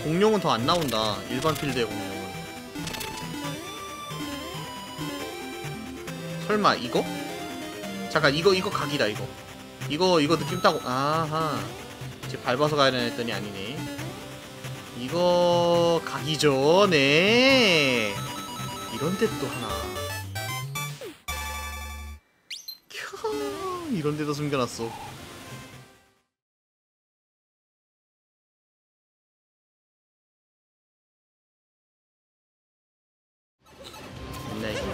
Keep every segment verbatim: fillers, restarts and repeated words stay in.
공룡은 더 안 나온다. 일반 필드의 공룡은. 설마 이거? 잠깐 이거 이거 각이다 이거. 이거 이거 느낌 따고 아하. 이제 밟아서 가야 되나 했더니 아니네. 이거 각이죠. 네. 이런데 또 하나. 캬, 이런데도 숨겨놨어. 있나 이거?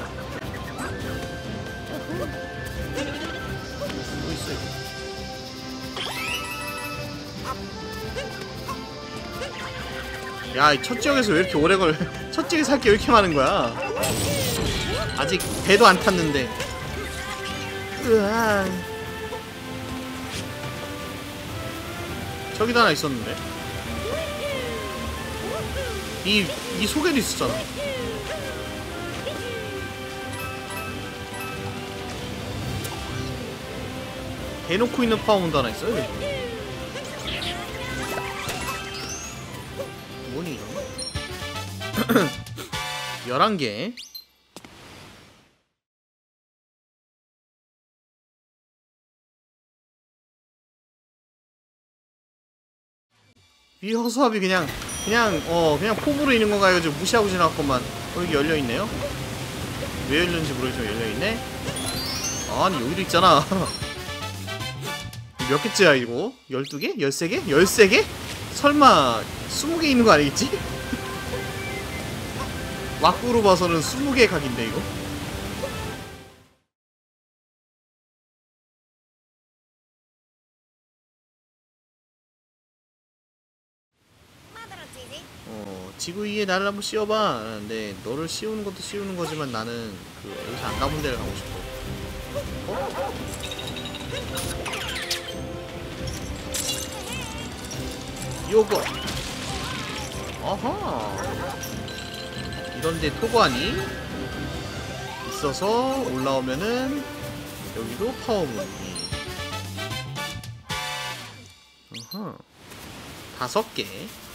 또 있어 이거. 야, 이 첫 지역에서 왜 이렇게 오래 걸? 첫 지역에서 할 게 왜 이렇게 많은 거야? 아직 배도 안 탔는데. 으아. 저기도 하나 있었는데. 이, 이 속에도 있었잖아. 대놓고 있는 파워문도 하나 있어요, 여기. 뭐니, 이거? 열한 개. 이 허수아비 그냥, 그냥, 어, 그냥 폼으로 있는 건가 해가지고 무시하고 지나갔건만. 어, 여기 열려있네요? 왜 열렸는지 모르겠지만 열려있네? 아니, 여기도 있잖아. 몇 개째야, 이거? 열두 개? 열세 개? 열세 개? 설마, 스무 개 있는 거 아니겠지? 왁구로 봐서는 스무 개 각인데, 이거? 어, 지구 위에 날 한번 씌워봐. 근데 너를 씌우는 것도 씌우는 거지만 나는 그 여기서 안 가본 데를 가고 싶어. 어? 요거. 어허. 이런데 토관이 있어서 올라오면은 여기도 파워문이. 어허. 다섯 개.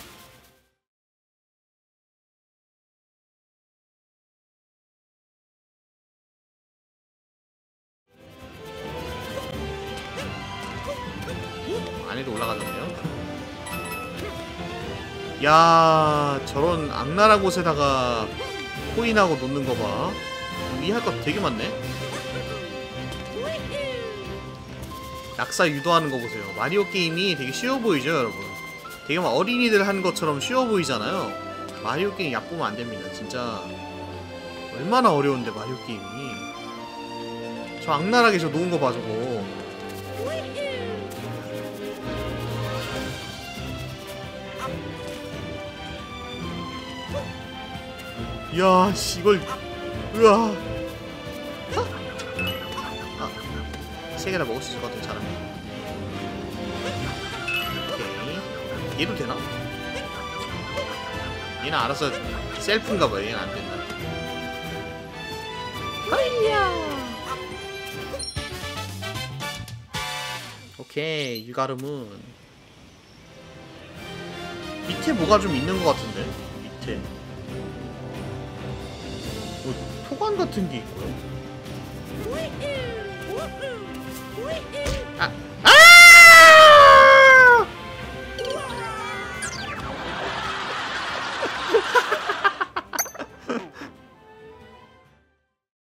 안에도 올라가졌네요. 야, 저런 악랄한 곳에다가 코인하고 놓는 거 봐. 여기 할 거 되게 많네. 낙사 유도하는 거 보세요. 마리오 게임이 되게 쉬워 보이죠, 여러분? 되게 막 어린이들 하는 것처럼 쉬워 보이잖아요. 마리오 게임 얕보면 안 됩니다. 진짜 얼마나 어려운데 마리오 게임이. 저 악랄하게 저 놓은 거 봐, 저거. 이야, 씨, 이걸, 으아. 아, 세 개나 먹을 수 있을 것 같아, 잘하네. 오케이. 얘도 되나? 얘는 알아서 셀프인가봐, 얘는 안 된다. 하이야! 오케이, 유가름은. 밑에 뭐가 좀 있는 것 같은데? 밑에. 뭐, 토관 같은 게 있고요. 아! 아!